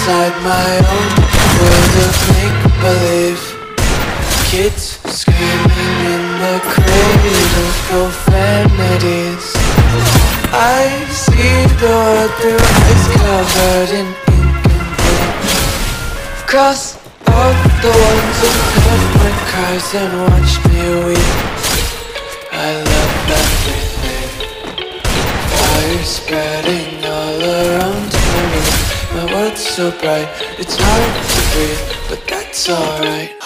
inside my own world of make-believe. Kids screaming in the cradles, profanities. I see the world through eyes covered in ink and paint. Cross out the ones who heard my cries and watched me weep. I love everything. Fire spreading all around my room. My world's so bright, it's hard to breathe, but that's alright.